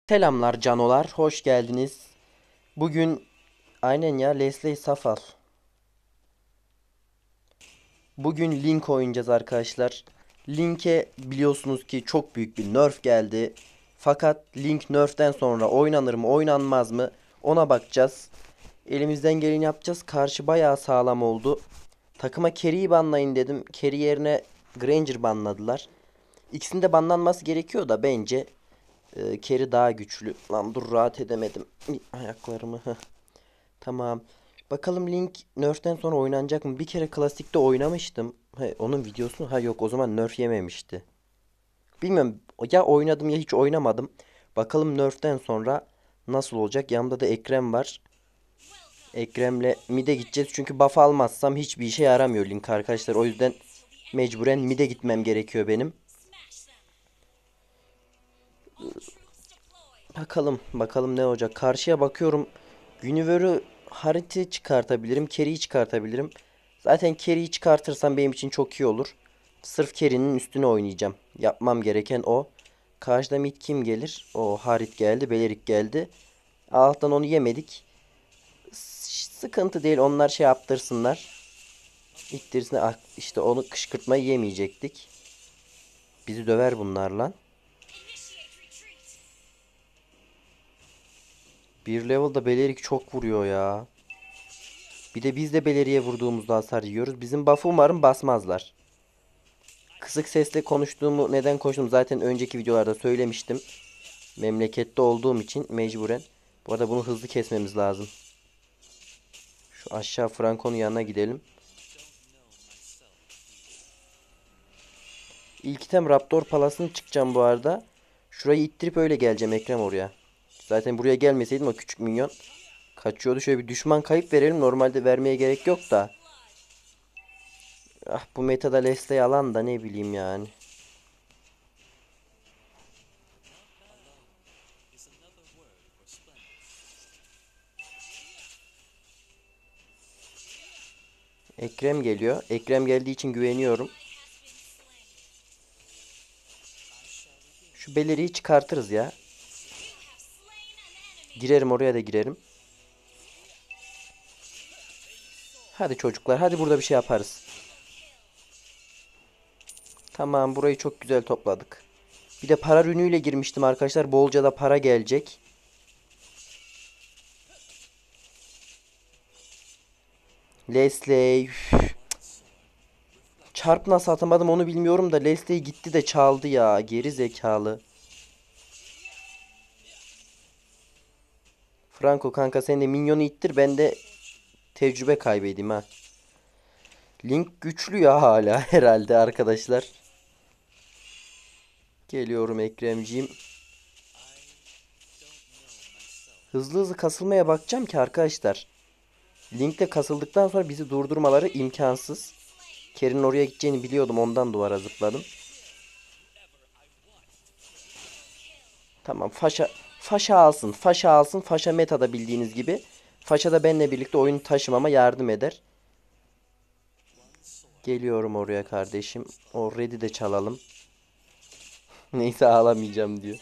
Selamlar canolar, hoş geldiniz. Bugün aynen ya Leslie Safal. Bugün Link oynayacağız arkadaşlar. Link'e biliyorsunuz ki çok büyük bir nerf geldi. Fakat Link nerf'ten sonra oynanır mı oynanmaz mı ona bakacağız. Elimizden geleni yapacağız. Karşı bayağı sağlam oldu. Takıma Carry'i banlayın dedim. Carry yerine Granger banladılar. İkisinin de banlanması gerekiyor da bence Carry daha güçlü. Lan dur rahat edemedim. Ayaklarımı. Tamam. Bakalım Link Nerf'ten sonra oynanacak mı? Bir kere klasikte oynamıştım. Onun videosunu yok o zaman Nerf yememişti. Bilmiyorum ya oynadım ya hiç oynamadım. Bakalım Nerf'ten sonra nasıl olacak? Yanımda da Ekrem var. Ekrem'le mid'e gideceğiz. Çünkü buff almazsam hiçbir işe yaramıyor Link arkadaşlar. O yüzden mecburen mid'e gitmem gerekiyor benim. Bakalım ne olacak. Karşıya bakıyorum. Universe'ü harita çıkartabilirim. Carry'i çıkartabilirim. Zaten Carry'i çıkartırsam benim için çok iyi olur. Sırf Carry'nin üstüne oynayacağım. Yapmam gereken o. Karşıda mid kim gelir? O Harit geldi. Belerik geldi. Alttan onu yemedik. Sıkıntı değil. Onlar şey yaptırsınlar. İttirsin. İşte onu kışkırtmayı yemeyecektik. Bizi döver bunlarla. Bir level'da Belerik çok vuruyor ya. Bir de biz de Beleri'ye vurduğumuzda hasar yiyoruz. Bizim buff'ı umarım basmazlar. Kısık sesle konuştuğumu neden konuştum zaten önceki videolarda söylemiştim. Memlekette olduğum için mecburen. Bu arada bunu hızlı kesmemiz lazım. Şu aşağı Franco'nun yanına gidelim. İlk item Raptor Palas'ını çıkacağım bu arada. Şurayı ittirip öyle geleceğim Ekrem oraya. Zaten buraya gelmeseydim o küçük minyon kaçıyordu. Şöyle bir düşman kayıp verelim. Normalde vermeye gerek yok da. Ah bu metada Leslie'yi alan da ne bileyim yani. Ekrem geliyor. Ekrem geldiği için güveniyorum. Şu beleriyi çıkartırız ya. Girerim oraya da girerim. Hadi çocuklar hadi burada bir şey yaparız. Tamam burayı çok güzel topladık. Bir de para rünüyle girmiştim arkadaşlar. Bolca da para gelecek. Leslie. Çarp nasıl atamadım onu bilmiyorum da Leslie gitti de çaldı ya. Geri zekalı. Franco kanka sen de minyonu ittir ben de tecrübe kaybedeyim ha. Link güçlü ya hala herhalde arkadaşlar. Geliyorum Ekremciğim. Hızlı hızlı kasılmaya bakacağım ki arkadaşlar. Link'te kasıldıktan sonra bizi durdurmaları imkansız. Kerry'nin oraya gideceğini biliyordum ondan duvara zıpladım. Tamam Faşa alsın. Faşa alsın. Faşa metada bildiğiniz gibi. Faşa da benimle birlikte oyunu taşımama yardım eder. Geliyorum oraya kardeşim. O red'i de çalalım. Neyse ağlamayacağım diyor.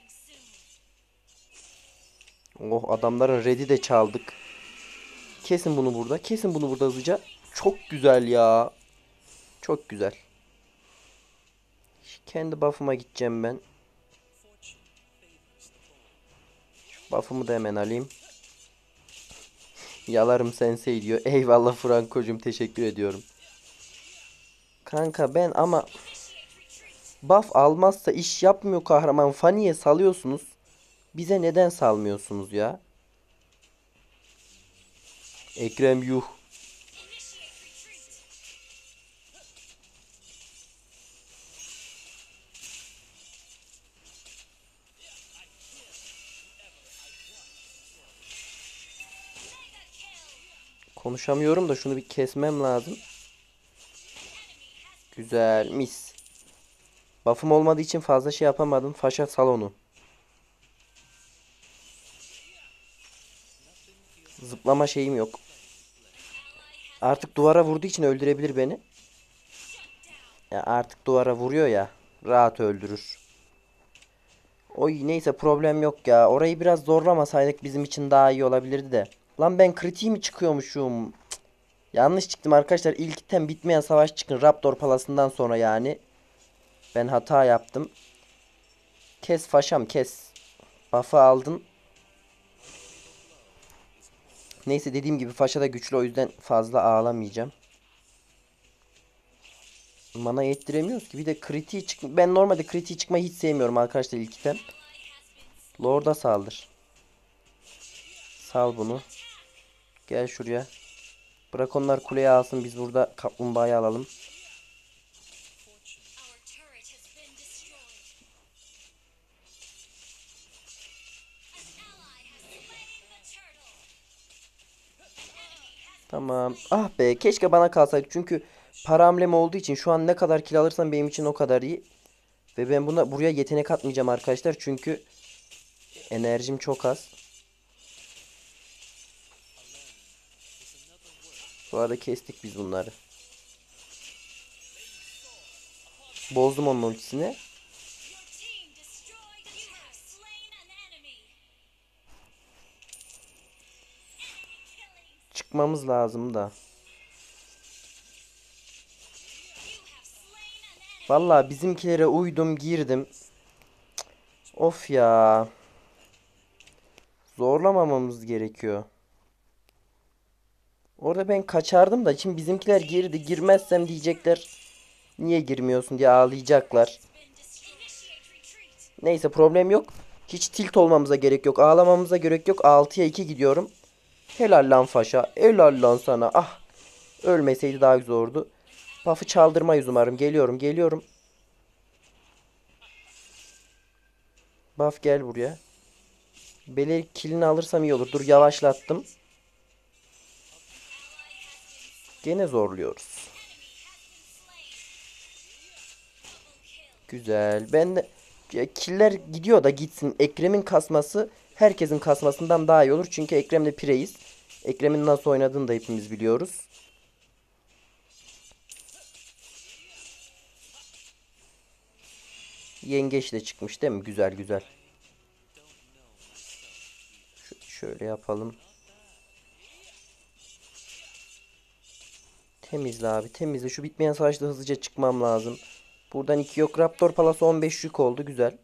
Oh adamların red'i de çaldık. Kesin bunu burada. Kesin bunu burada hızlıca. Çok güzel ya. Çok güzel. Kendi buff'ıma gideceğim ben. Buff'ımı da hemen alayım. Yalarım sensei diyor. Eyvallah Franko'cum teşekkür ediyorum. Kanka ben ama buff almazsa iş yapmıyor kahraman. Fanny'e salıyorsunuz. Bize neden salmıyorsunuz ya? Ekrem yuh. Konuşamıyorum da şunu bir kesmem lazım. Güzel mis. Buff'ım olmadığı için fazla şey yapamadım. Faşa salonu. Zıplama şeyim yok. Artık duvara vurduğu için öldürebilir beni. Ya artık duvara vuruyor ya. Rahat öldürür. Oy neyse problem yok ya. Orayı biraz zorlamasaydık bizim için daha iyi olabilirdi de. Lan ben kritiği mi çıkıyormuşum? Yanlış çıktım arkadaşlar. İlk item bitmeyen savaş çıkın. Raptor palasından sonra yani. Ben hata yaptım. Kes faşam kes. Buff'ı aldın. Neyse dediğim gibi faşa da güçlü, o yüzden fazla ağlamayacağım. Mana yettiremiyoruz ki. Bir de kritiği çık. Ben normalde kritiği çıkmayı hiç sevmiyorum arkadaşlar ilk item. Lord'a saldır. Sal bunu. Gel şuraya. Bırak onlar kuleyi alsın. Biz burada kaplumbağayı alalım. Tamam. Ah be, keşke bana kalsaydı. Çünkü para hamlem olduğu için şu an ne kadar kill alırsam benim için o kadar iyi. Ve ben buraya yetenek atmayacağım arkadaşlar. Çünkü enerjim çok az. Bu arada kestik biz bunları. Bozdum onun ultisini. Çıkmamız lazım da. Vallahi bizimkilere uydum, girdim. Of ya. Zorlamamamız gerekiyor. Orada ben kaçardım da şimdi bizimkiler girdi. Girmezsem diyecekler niye girmiyorsun diye ağlayacaklar. Neyse problem yok. Hiç tilt olmamıza gerek yok. Ağlamamıza gerek yok. 6'ya 2 gidiyorum. Helal lan faşa. Helal lan sana. Ah. Ölmeseydi daha güzel olurdu. Buff'ı çaldırmayız umarım. Geliyorum geliyorum. Buff gel buraya. Beleri killini alırsam iyi olur. Dur yavaşlattım. Gene zorluyoruz. Güzel. Ben de ya, killer gidiyor da gitsin. Ekrem'in kasması herkesin kasmasından daha iyi olur. Çünkü Ekrem'le pireyiz. Ekrem'in nasıl oynadığını da hepimiz biliyoruz. Yengeç de çıkmış değil mi? Güzel güzel. Şöyle yapalım. Temizle abi temizle. Şu bitmeyen savaşta hızlıca çıkmam lazım. Buradan 2 yok. Raptor Palası 15 yük oldu. Güzel.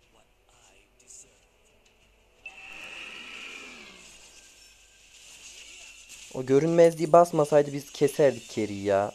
O görünmezliği basmasaydı biz keserdik Carry'i ya.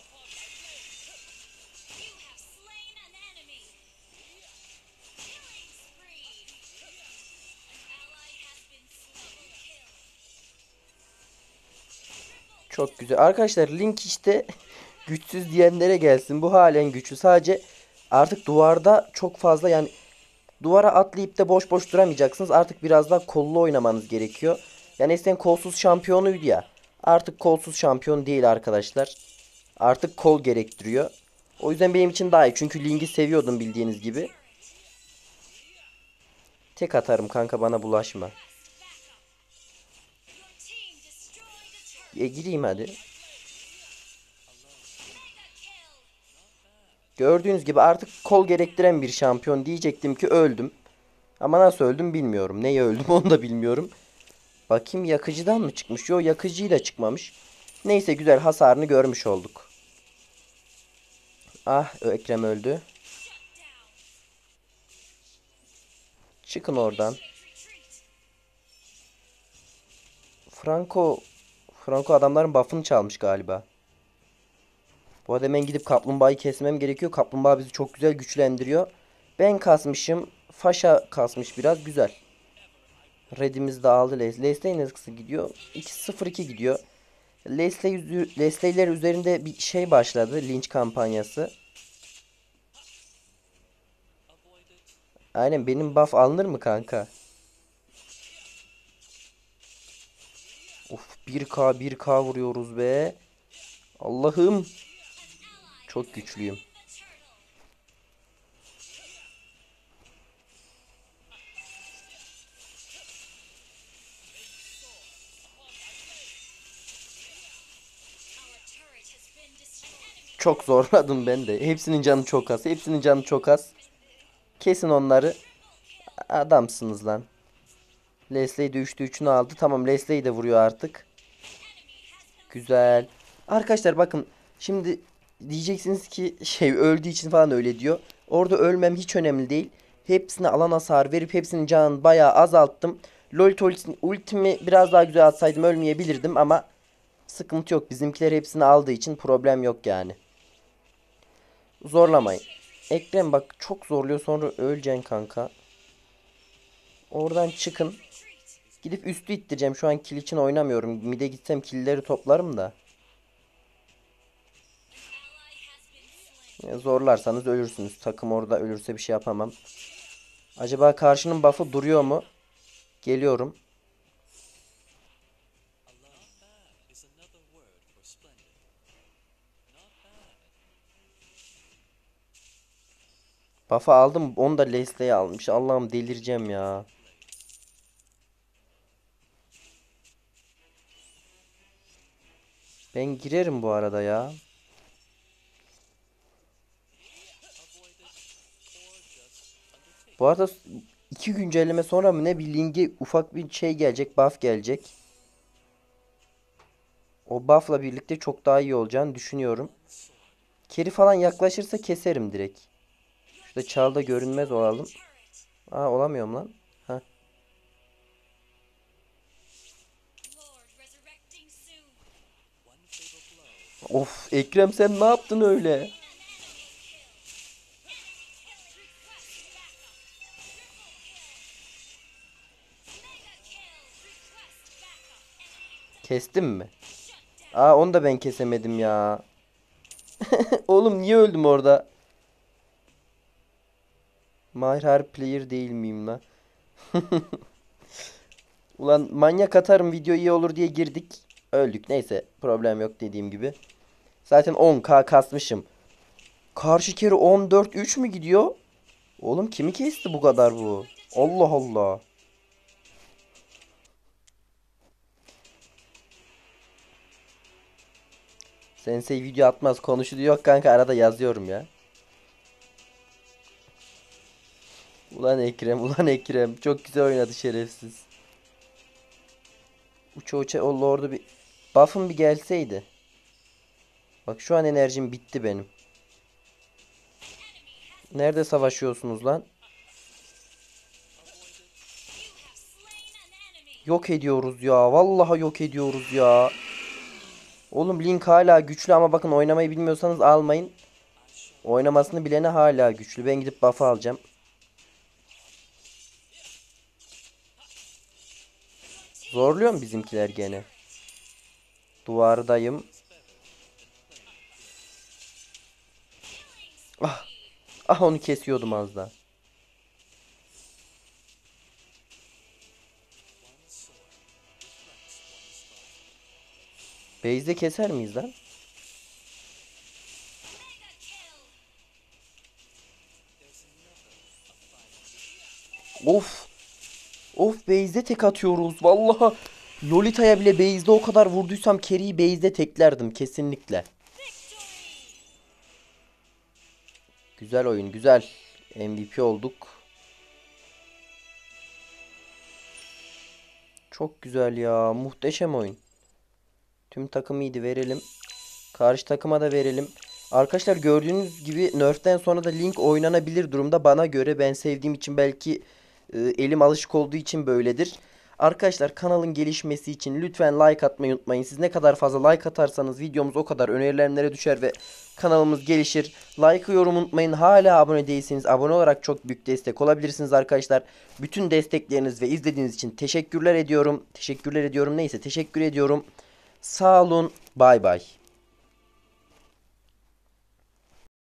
Çok güzel. Arkadaşlar Link işte güçsüz diyenlere gelsin. Bu halen güçlü. Sadece artık duvarda çok fazla yani duvara atlayıp da boş boş duramayacaksınız. Artık biraz daha kollu oynamanız gerekiyor. Yani eskiden kolsuz şampiyonuydu ya. Artık kolsuz şampiyon değil arkadaşlar. Artık kol gerektiriyor. O yüzden benim için daha iyi. Çünkü Link'i seviyordum bildiğiniz gibi. Tek atarım kanka, bana bulaşma. Gireyim hadi. Gördüğünüz gibi artık kol gerektiren bir şampiyon diyecektim ki öldüm. Ama nasıl öldüm bilmiyorum. Neye öldüm onu da bilmiyorum. Bakayım, yakıcıdan mı çıkmış? Yo, yakıcıyla çıkmamış. Neyse güzel, hasarını görmüş olduk. Ah, Ekrem öldü. Çıkın oradan. Franco adamların buff'ını çalmış galiba. Bu arada hemen gidip kaplumbağayı kesmem gerekiyor. Kaplumbağa bizi çok güzel güçlendiriyor. Ben kasmışım. Faşa kasmış biraz. Güzel. Red'imiz de aldı. Leslie nasıl gidiyor? 2-0-2 gidiyor. Leslie'ler üzerinde bir şey başladı. Linç kampanyası. Aynen, benim buff alınır mı kanka? Of, 1K vuruyoruz be. Allah'ım. Çok güçlüyüm. Çok zorladım ben de. Hepsinin canı çok az. Hepsinin canı çok az. Kesin onları. Adamsınız lan. Leslie de 3'te 3'ünü aldı. Tamam, Leslie de vuruyor artık. Güzel. Arkadaşlar bakın. Şimdi diyeceksiniz ki öldüğü için falan öyle diyor. Orada ölmem hiç önemli değil. Hepsine alan hasar verip hepsinin canını bayağı azalttım. Ultimi biraz daha güzel atsaydım ölmeyebilirdim ama sıkıntı yok. Bizimkiler hepsini aldığı için problem yok yani. Zorlamayın. Ekrem bak çok zorluyor, sonra öleceksin kanka. Oradan çıkın. Gidip üstü ittireceğim. Şu an kill için oynamıyorum. Mid'e gitsem killleri toplarım da. Zorlarsanız ölürsünüz. Takım orada ölürse bir şey yapamam. Acaba karşının buff'ı duruyor mu? Geliyorum. Buff'ı aldım. Onu da Leslie'ye almış. Allah'ım delireceğim ya. Ben girerim bu arada ya. Bu arada 2 güncelleme sonra mı ne, bir linke ufak bir şey gelecek. Buff gelecek. O buff'la birlikte çok daha iyi olacağını düşünüyorum. Carry falan yaklaşırsa keserim direkt. Şurada çalda görünmez olalım. Aa, olamıyorum lan. Heh. Of Ekrem, sen ne yaptın öyle? Kestim mi? Aa, onu da ben kesemedim ya. Oğlum niye öldüm orada? Mahir harbi player değil miyim la? Ulan manyak atarım video iyi olur diye girdik. Öldük. Neyse, problem yok dediğim gibi. Zaten 10k kasmışım. Karşı kere 14-3 mü gidiyor? Oğlum kimi kesti bu kadar bu? Allah Allah. Sensei video atmaz konuşuyor, yok kanka, arada yazıyorum ya. Ulan Ekrem, ulan Ekrem. Çok güzel oynadı şerefsiz. Uça uça o lord'u bir... Buff'ım bir gelseydi. Bak şu an enerjim bitti benim. Nerede savaşıyorsunuz lan? Yok ediyoruz ya. Vallahi yok ediyoruz ya. Oğlum Link hala güçlü ama bakın, oynamayı bilmiyorsanız almayın. Oynamasını bilene hala güçlü. Ben gidip buff'ı alacağım. Zorluyor mu bizimkiler gene? Duvardayım. Ah. Ah, onu kesiyordum az daha. Base'de keser miyiz lan? Of. Of, base'de tek atıyoruz. Vallahi Lolita'ya bile base'de o kadar vurduysam Carry'i base'de teklerdim kesinlikle. Güzel oyun, güzel. MVP olduk. Çok güzel ya. Muhteşem oyun. Tüm takım iyiydi, verelim. Karşı takıma da verelim. Arkadaşlar gördüğünüz gibi nerf'ten sonra da Link oynanabilir durumda. Bana göre, ben sevdiğim için, belki elim alışık olduğu için böyledir. Arkadaşlar kanalın gelişmesi için lütfen like atmayı unutmayın. Siz ne kadar fazla like atarsanız videomuz o kadar önerilenlere düşer ve kanalımız gelişir. Like, yorum unutmayın. Hala abone değilseniz abone olarak çok büyük destek olabilirsiniz arkadaşlar. Bütün destekleriniz ve izlediğiniz için teşekkürler ediyorum. Teşekkür ediyorum. Sağ olun. Bay bay.